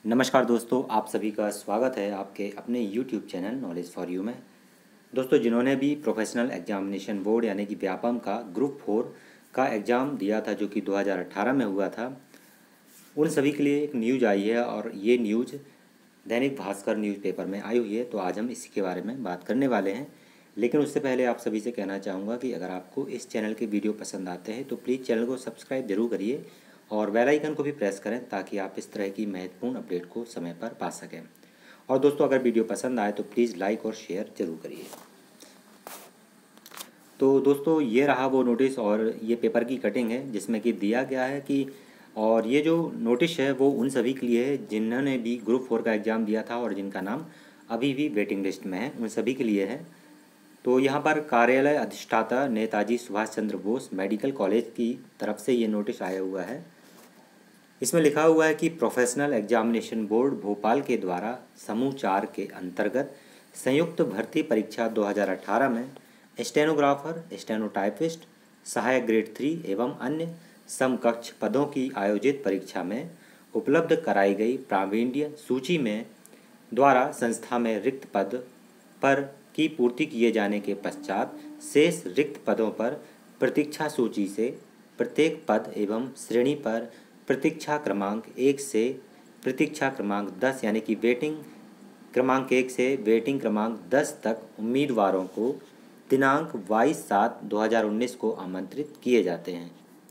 नमस्कार दोस्तों, आप सभी का स्वागत है आपके अपने YouTube channel knowledge for you में। दोस्तों, जिन्होंने भी प्रोफेशनल एग्जामिनेशन बोर्ड यानी कि व्यापम का ग्रुप 4 का एग्ज़ाम दिया था जो कि 2018 में हुआ था, उन सभी के लिए एक न्यूज़ आई है और ये न्यूज़ दैनिक भास्कर न्यूज़पेपर में आई हुई है। तो आज हम इसी के बारे में बात करने वाले हैं। लेकिन उससे पहले आप सभी से कहना चाहूँगा कि अगर आपको इस चैनल के वीडियो पसंद आते हैं तो प्लीज़ चैनल को सब्सक्राइब जरूर करिए और बेल आइकन को भी प्रेस करें ताकि आप इस तरह की महत्वपूर्ण अपडेट को समय पर पा सकें। और दोस्तों, अगर वीडियो पसंद आए तो प्लीज़ लाइक और शेयर ज़रूर करिए। तो दोस्तों, ये रहा वो नोटिस और ये पेपर की कटिंग है जिसमें कि दिया गया है कि और ये जो नोटिस है वो उन सभी के लिए है जिन्होंने भी ग्रुप 4 का एग्ज़ाम दिया था और जिनका नाम अभी भी वेटिंग लिस्ट में है, उन सभी के लिए है। तो यहाँ पर कार्यालय अधिष्ठाता नेताजी सुभाष चंद्र बोस मेडिकल कॉलेज की तरफ से ये नोटिस आया हुआ है। इसमें लिखा हुआ है कि प्रोफेशनल एग्जामिनेशन बोर्ड भोपाल के द्वारा समूह 4 के अंतर्गत संयुक्त भर्ती परीक्षा 2018 में स्टेनोग्राफर, स्टेनोटाइपिस्ट, सहायक ग्रेड 3 एवं अन्य समकक्ष पदों की आयोजित परीक्षा में उपलब्ध कराई गई प्रावीण्य सूची में द्वारा संस्था में रिक्त पद पर की पूर्ति किए जाने के पश्चात शेष रिक्त पदों पर प्रतीक्षा सूची से प्रत्येक पद एवं श्रेणी पर प्रतीक्षा क्रमांक 1 से प्रतीक्षा क्रमांक 10 यानी कि वेटिंग क्रमांक 1 से वेटिंग क्रमांक 10 तक उम्मीदवारों को दिनांक 22/7/2019 को आमंत्रित किए जाते हैं।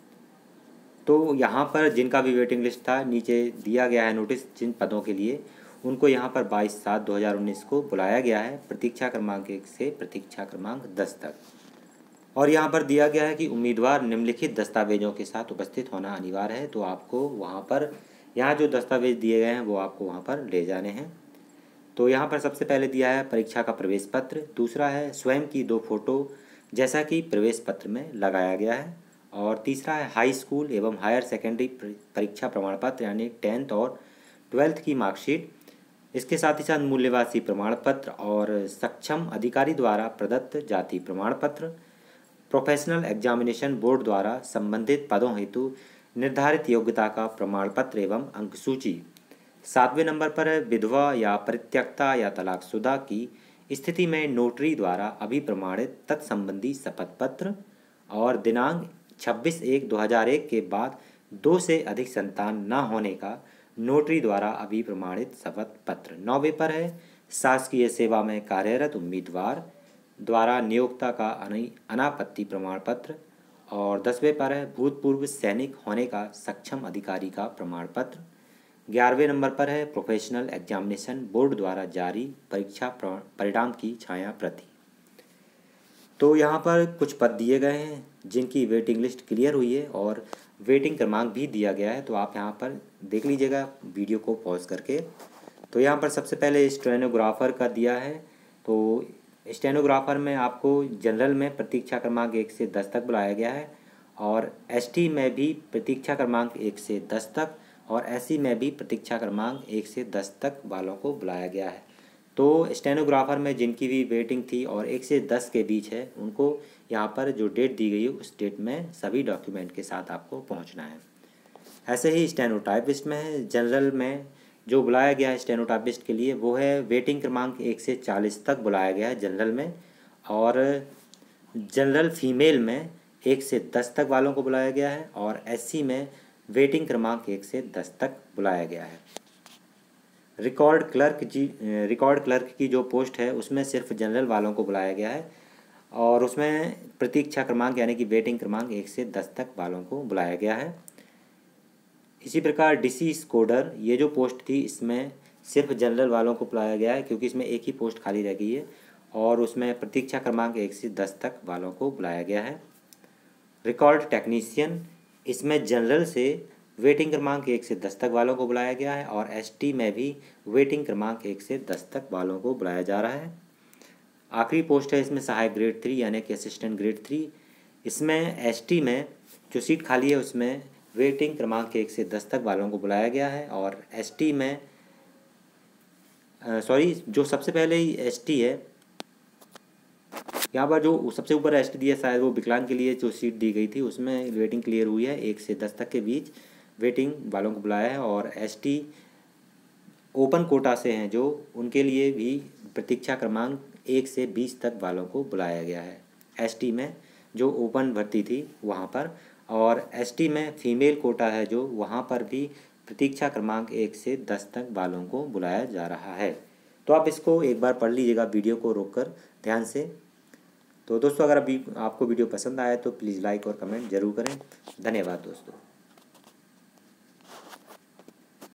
तो यहाँ पर जिनका भी वेटिंग लिस्ट था, नीचे दिया गया है नोटिस जिन पदों के लिए, उनको यहाँ पर 22/7/2019 को बुलाया गया है प्रतीक्षा क्रमांक 1 से प्रतीक्षा क्रमांक 10 तक। और यहाँ पर दिया गया है कि उम्मीदवार निम्नलिखित दस्तावेजों के साथ उपस्थित होना अनिवार्य है। तो आपको वहाँ पर यहाँ जो दस्तावेज दिए गए हैं वो आपको वहाँ पर ले जाने हैं। तो यहाँ पर सबसे पहले दिया है परीक्षा का प्रवेश पत्र, दूसरा है स्वयं की 2 फोटो जैसा कि प्रवेश पत्र में लगाया गया है, और तीसरा है हाई स्कूल एवं हायर सेकेंडरी परीक्षा प्रमाण पत्र यानी 10th और 12th की मार्कशीट। इसके साथ ही साथ मूल्यवासी प्रमाण पत्र और सक्षम अधिकारी द्वारा प्रदत्त जाति प्रमाण पत्र, प्रोफेशनल एग्जामिनेशन बोर्ड द्वारा संबंधित पदों हेतु निर्धारित योग्यता का प्रमाण पत्र एवं अंक सूची। 7वें नंबर पर है विधवा या परित्यक्ता या तलाकशुदा की स्थिति में नोटरी द्वारा अभिप्रमाणित तत्संबंधी शपथ पत्र, और दिनांक 26/1/2001 के बाद 2 से अधिक संतान न होने का नोटरी द्वारा अभिप्रमाणित शपथ पत्र। 9वें पर है शासकीय सेवा में कार्यरत उम्मीदवार द्वारा नियोक्ता का अनापत्ति प्रमाण पत्र, और 10वें पर है भूतपूर्व सैनिक होने का सक्षम अधिकारी का प्रमाण पत्र। 11वें नंबर पर है प्रोफेशनल एग्जामिनेशन बोर्ड द्वारा जारी परीक्षा परिणाम की छाया प्रति। तो यहाँ पर कुछ पद दिए गए हैं जिनकी वेटिंग लिस्ट क्लियर हुई है और वेटिंग क्रमांक भी दिया गया है। तो आप यहाँ पर देख लीजिएगा वीडियो को पॉज करके। तो यहाँ पर सबसे पहले स्टेनोग्राफर का दिया है। तो स्टेनोग्राफर में आपको जनरल में प्रतीक्षा क्रमांक 1 से 10 तक बुलाया गया है, और एसटी में भी प्रतीक्षा क्रमांक 1 से 10 तक, और एससी में भी प्रतीक्षा क्रमांक 1 से 10 तक वालों को बुलाया गया है। तो स्टेनोग्राफर में जिनकी भी वेटिंग थी और 1 से 10 के बीच है, उनको यहाँ पर जो डेट दी गई है उस डेट में सभी डॉक्यूमेंट के साथ आपको पहुँचना है। ऐसे ही स्टेनोटाइपिस्ट में है, जनरल में जो बुलाया गया है स्टेनोटाइपिस्ट के लिए वो है वेटिंग क्रमांक 1 से 40 तक बुलाया गया है जनरल में, और जनरल फीमेल में 1 से 10 तक वालों को बुलाया गया है, और एससी में वेटिंग क्रमांक 1 से 10 तक बुलाया गया है। रिकॉर्ड क्लर्क की जो पोस्ट है उसमें सिर्फ जनरल वालों को बुलाया गया है, और उसमें प्रतीक्षा क्रमांक यानी कि वेटिंग क्रमांक 1 से 10 तक वालों को बुलाया गया है। इसी प्रकार डिसीज कोडर ये जो पोस्ट थी इसमें सिर्फ जनरल वालों को बुलाया गया है क्योंकि इसमें एक ही पोस्ट खाली रह गई है, और उसमें प्रतीक्षा क्रमांक 1 से 10 तक वालों को बुलाया गया है। रिकॉर्ड टेक्नीशियन इसमें जनरल से वेटिंग क्रमांक 1 से 10 तक वालों को बुलाया गया है, और एसटी में भी वेटिंग क्रमांक 1 से 10 तक वालों को बुलाया जा रहा है। आखिरी पोस्ट है इसमें सहायक ग्रेड 3 यानी कि असिस्टेंट ग्रेड 3। इसमें एसटी में जो सीट खाली है उसमें वेटिंग क्रमांक 1 से 10 तक वालों को बुलाया गया है, और एसटी में जो सबसे पहले ही एसटी है, यहाँ पर जो सबसे ऊपर एसटी दिया शायद वो विकलांग के लिए जो सीट दी गई थी उसमें वेटिंग क्लियर हुई है। 1 से 10 तक के बीच वेटिंग वालों को बुलाया है, और एसटी ओपन कोटा से हैं जो, उनके लिए भी प्रतीक्षा क्रमांक 1 से 20 तक वालों को बुलाया गया है। एसटी में जो ओपन भर्ती थी वहाँ पर, और एसटी में फीमेल कोटा है जो, वहाँ पर भी प्रतीक्षा क्रमांक 1 से 10 तक वालों को बुलाया जा रहा है। तो आप इसको एक बार पढ़ लीजिएगा वीडियो को रोककर ध्यान से। तो दोस्तों, अगर अभी आपको वीडियो पसंद आया तो प्लीज़ लाइक और कमेंट ज़रूर करें। धन्यवाद दोस्तों।